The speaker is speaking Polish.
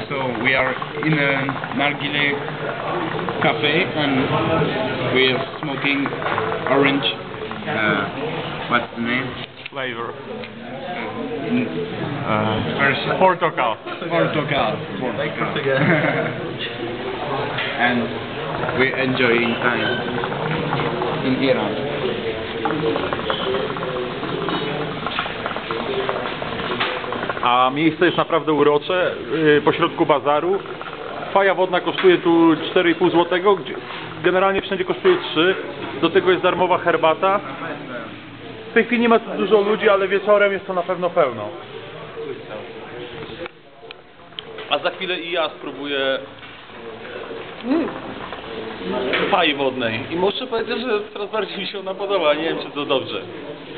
So we are in a nargile cafe and we are smoking orange. What's the name? Flavor. First, Portugal. Portugal. And we're enjoying time in Iran. A miejsce jest naprawdę urocze, pośrodku bazaru. Faja wodna kosztuje tu 4,5 zł, generalnie wszędzie kosztuje 3. Do tego jest darmowa herbata. W tej chwili nie ma tu dużo ludzi, ale wieczorem jest to na pewno pełno. A za chwilę i ja spróbuję fai wodnej. I muszę powiedzieć, że coraz bardziej mi się ona podoba. Nie wiem, czy to dobrze.